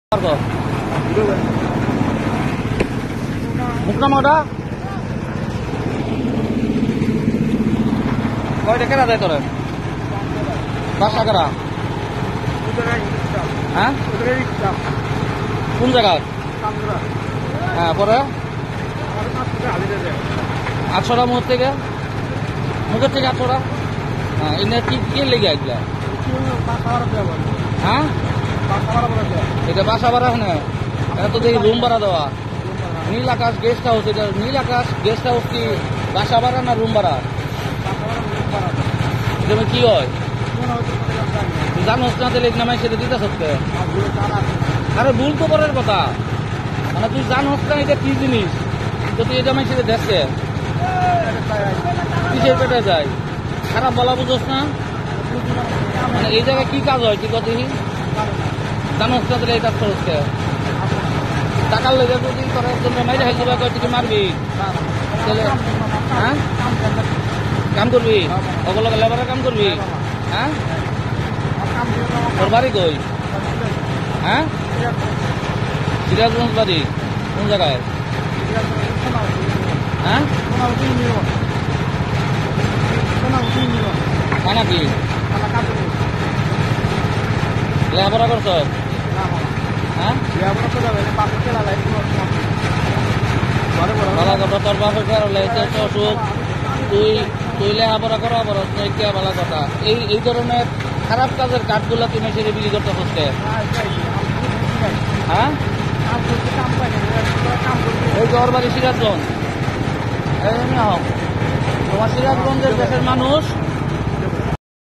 মুখনামাটা কয়টা কেনা যায় তোর বাসা করা হ্যাঁ কোন জায়গায় হ্যাঁ পরে 800টা মুখ থেকে মুখের থেকে 800টা হ্যাঁ এনে কি কে লেগে আসলা হ্যাঁ এটা বাসা ভাড়া না এটা তো দেখি রুম ভাড়া দেওয়া নীল আকাশ গেস্ট হাউস এটা নীল আকাশ গেস্ট হাউস কি বাসা ভাড়া না রুম ভাড়া তুমি কি হয় জানোস না তাহলে নামাই সেটা দিতে সত্যি আরে ভুল তো করার কথা মানে তুই জানোস না এটা কি জিনিস তো তুই এটা মাই সেটা দেখছে কিসের পেটে যায় খারাপ বলা বুঝোস না মানে এই জায়গায় কি কাজ হয় ঠিক দেখি জানোস না তাহলে এই কাজ করছে টাকার লেগে যদি করার জন্য মাইরে হাই যাবে কয় তুই মারবি তাহলে হ্যাঁ কাম করবি ওগুলো লেবারের কাম করবি হ্যাঁ তোর বাড়ি কই হ্যাঁ সিরাজগঞ্জ বাড়ি কোন জায়গায় হ্যাঁ খানা কি লেখাপড়া করছ হ্যাঁ ভালো কথা তোর বাপের অসুখ তুই তুই লেখাপড়া করা বড় কে ভালো কথা এই ধরনের খারাপ কাজের কাঠগুলো তুমি সেটা বিক্রি করতে হচ্ছে হ্যাঁ ওই যে ওর বাড়ি সিরাজগঞ্জ তোমার সিরাজগঞ্জের দেশের মানুষ